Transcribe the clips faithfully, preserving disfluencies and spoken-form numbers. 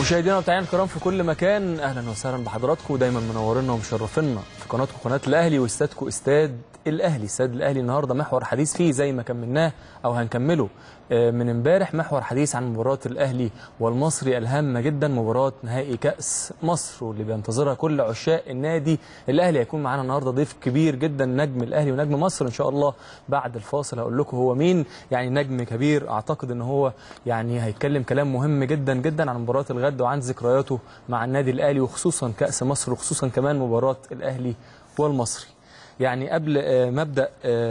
مشاهدينا ومتابعينا الكرام في كل مكان، اهلا وسهلا بحضراتكم، ودايما منورينا ومشرفينا في قناتكم قناه الاهلي واستادكم استاد الاهلي. استاد الاهلي النهارده محور حديث فيه زي ما كملناه او هنكمله من امبارح، محور حديث عن مباراه الاهلي والمصري الهامه جدا، مباراه نهائي كاس مصر واللي بينتظرها كل عشاق النادي الاهلي. هيكون معانا النهارده ضيف كبير جدا، نجم الاهلي ونجم مصر ان شاء الله. بعد الفاصل هقول لكم هو مين، يعني نجم كبير اعتقد ان هو يعني هيتكلم كلام مهم جدا جدا عن مباراه الغد وعن ذكرياته مع النادي الاهلي وخصوصا كاس مصر وخصوصا كمان مباراه الاهلي والمصري. يعني قبل ما ابدا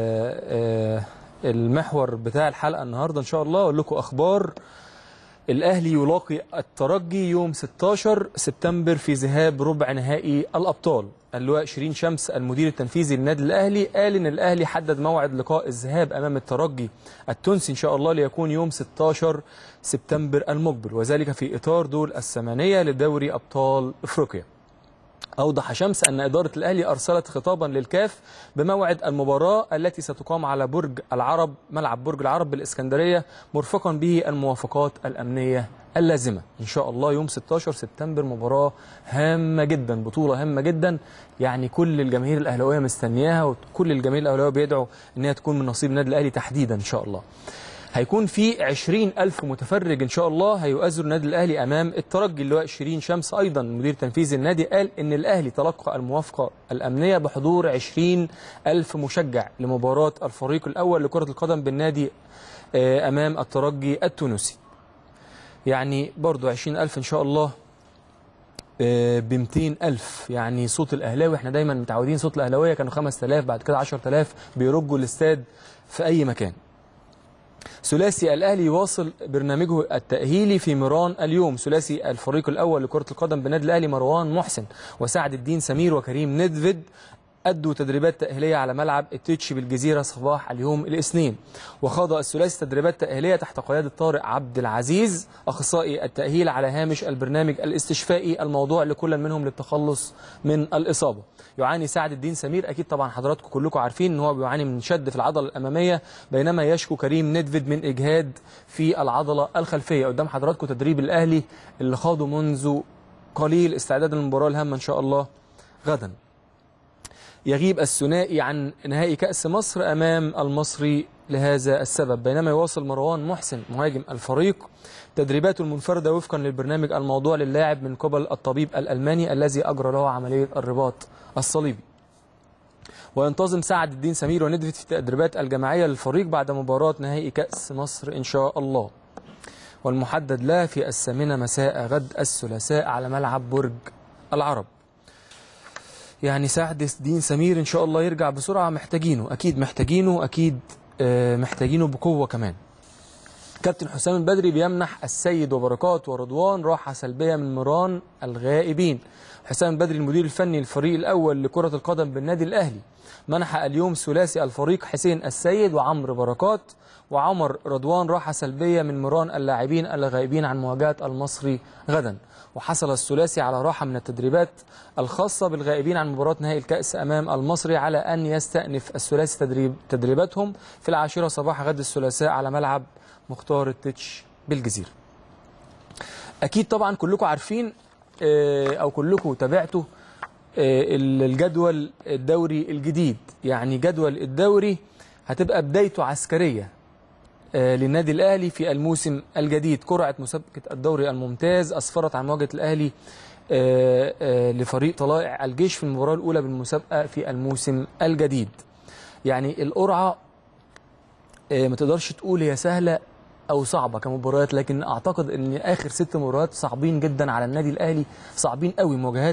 المحور بتاع الحلقه النهارده ان شاء الله اقول لكم اخبار. الاهلي يلاقي الترجي يوم ستاشر سبتمبر في ذهاب ربع نهائي الابطال. اللواء شيرين شمس المدير التنفيذي للنادي الاهلي قال ان الاهلي حدد موعد لقاء الذهاب امام الترجي التونسي ان شاء الله ليكون يوم ستاشر سبتمبر المقبل، وذلك في اطار دور الثمانيه لدوري ابطال افريقيا. أوضح شمس أن إدارة الأهلي أرسلت خطابا للكاف بموعد المباراة التي ستقام على برج العرب، ملعب برج العرب بالإسكندرية، مرفقا به الموافقات الأمنية اللازمة. إن شاء الله يوم ستاشر سبتمبر مباراة هامة جدا، بطولة هامة جدا، يعني كل الجماهير الأهلاوية مستنياها وكل الجماهير الأهلاوية بيدعوا أنها تكون من نصيب النادي الأهلي تحديدا إن شاء الله. هيكون في عشرين ألف متفرج إن شاء الله هيؤازر النادي الأهلي أمام الترجي. اللواء شيرين شمس أيضا مدير تنفيذي النادي قال إن الأهلي تلقى الموافقة الأمنية بحضور عشرين ألف مشجع لمباراة الفريق الأول لكرة القدم بالنادي أمام الترجي التونسي. يعني برضو عشرين ألف إن شاء الله ب مئتين ألف، يعني صوت الأهلاوي. احنا دايما متعودين صوت الأهلاوية كانوا خمسة آلاف، بعد كده عشرة آلاف بيرجوا الاستاد في أي مكان. ثلاثي الأهلي يواصل برنامجه التأهيلي في ميران اليوم. ثلاثي الفريق الأول لكرة القدم بالنادي الأهلي مروان محسن وسعد الدين سمير وكريم ندفد أدوا تدريبات تأهيلية على ملعب التتش بالجزيرة صباح اليوم الاثنين. وخاض الثلاثي تدريبات تأهيلية تحت قيادة طارق عبد العزيز أخصائي التأهيل على هامش البرنامج الاستشفائي الموضوع لكل منهم للتخلص من الإصابة. يعاني سعد الدين سمير، أكيد طبعا حضراتكم كلكم عارفين أن هو بيعاني من شد في العضلة الأمامية، بينما يشكو كريم ندفد من إجهاد في العضلة الخلفية. قدام حضراتكم تدريب الأهلي اللي خاضه منذ قليل استعدادا للمباراة الهامة إن شاء الله غدا. يغيب الثنائي عن نهائي كأس مصر أمام المصري لهذا السبب، بينما يواصل مروان محسن مهاجم الفريق تدريباته المنفردة وفقا للبرنامج الموضوع للاعب من قبل الطبيب الألماني الذي أجرى له عملية الرباط الصليبي. وينتظم سعد الدين سمير وندفت في التدريبات الجماعية للفريق بعد مباراة نهائي كأس مصر إن شاء الله، والمحدد له في الثامنة مساء غد الثلاثاء على ملعب برج العرب. يعني سعد الدين سمير إن شاء الله يرجع بسرعة، محتاجينه أكيد محتاجينه أكيد محتاجينه بقوة كمان. كابتن حسام البدري بيمنح السيد وبركات ورضوان راحة سلبية من ميران الغائبين. حسام البدري المدير الفني للفريق الأول لكرة القدم بالنادي الأهلي منح اليوم ثلاثي الفريق حسين السيد وعمرو بركات وعمر رضوان راحة سلبية من ميران اللاعبين الغائبين عن مواجهة المصري غدا. وحصل الثلاثي على راحة من التدريبات الخاصة بالغائبين عن مباراة نهائي الكأس أمام المصري، على أن يستأنف الثلاثي تدريب تدريباتهم في العاشرة صباح غد الثلاثاء على ملعب مختار التتش بالجزيرة. أكيد طبعا كلكم عارفين أو كلكم تابعتوا الجدول الدوري الجديد. يعني جدول الدوري هتبقى بدايته عسكرية للنادي الأهلي في الموسم الجديد. قرعة مسابقة الدوري الممتاز أسفرت عن مواجهة الأهلي لفريق طلائع الجيش في المباراة الأولى بالمسابقة في الموسم الجديد. يعني القرعة ما تقدرش تقول هي سهلة أو صعبة كمباريات، لكن أعتقد أن آخر ست مباريات صعبين جدا على النادي الأهلي، صعبين قوي، مواجهات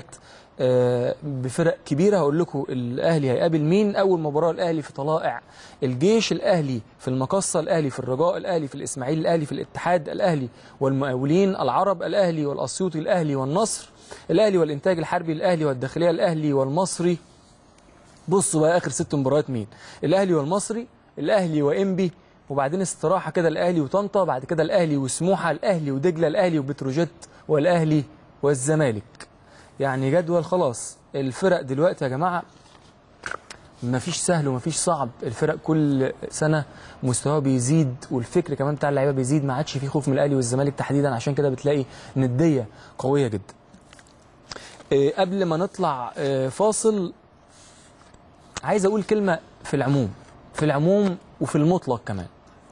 بفرق كبيرة. هقول لكم الأهلي هيقابل مين. أول مباراة الأهلي في طلائع الجيش، الأهلي في المقصة، الأهلي في الرجاء، الأهلي في الإسماعيلي، الأهلي في الاتحاد، الأهلي والمقاولين العرب، الأهلي والأسيوطي، الأهلي والنصر، الأهلي والإنتاج الحربي، الأهلي والداخلية، الأهلي والمصري. بصوا بقى آخر ست مباريات مين؟ الأهلي والمصري، الأهلي وإنبي، وبعدين استراحة كده الأهلي وطنطا، بعد كده الأهلي وسموحة، الأهلي ودجلة، الأهلي وبتروجيت، والأهلي والزمالك. يعني جدول خلاص الفرق دلوقتي يا جماعة مفيش سهل ومفيش صعب، الفرق كل سنه مستواها بيزيد والفكر كمان بتاع اللعيبه بيزيد، ما عادش في خوف من الاهلي والزمالك تحديدا، عشان كده بتلاقي نديه قويه جدا. إيه قبل ما نطلع إيه فاصل، عايز اقول كلمه في العموم في العموم وفي المطلق كمان.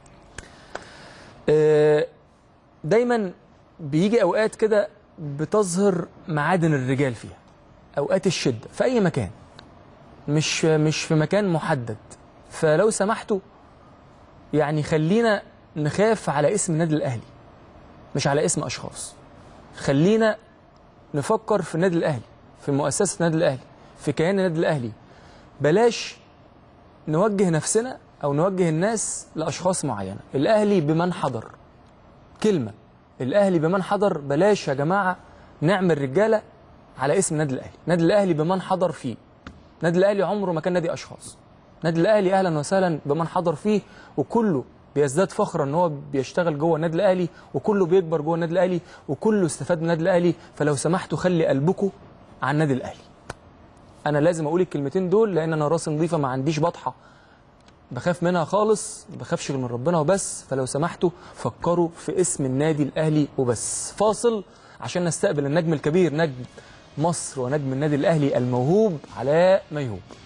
إيه دايما بيجي اوقات كده بتظهر معادن الرجال فيها، اوقات الشده في اي مكان، مش مش في مكان محدد. فلو سمحتوا يعني خلينا نخاف على اسم النادي الاهلي مش على اسم اشخاص. خلينا نفكر في النادي الاهلي، في مؤسسه النادي الاهلي، في كيان النادي الاهلي. بلاش نوجه نفسنا او نوجه الناس لاشخاص معينه. الاهلي بمن حضر، كلمه الاهلي بمن حضر. بلاش يا جماعه نعمل رجاله على اسم النادي الاهلي. النادي الاهلي بمن حضر فيه. النادي الاهلي عمره ما كان نادي اشخاص. النادي الاهلي اهلا وسهلا بمن حضر فيه، وكله بيزداد فخرا ان هو بيشتغل جوه النادي الاهلي، وكله بيكبر جوه النادي الاهلي، وكله استفاد من النادي الاهلي. فلو سمحتوا خلي قلبكم على النادي الاهلي. انا لازم اقول الكلمتين دول لان انا راسي نظيفه، ما عنديش بطحه بخاف منها خالص، ما بخافش غير من ربنا وبس. فلو سمحتوا فكروا في اسم النادي الاهلي وبس. فاصل عشان نستقبل النجم الكبير، نجم مصر ونجم النادي الاهلي الموهوب علاء ميهوب.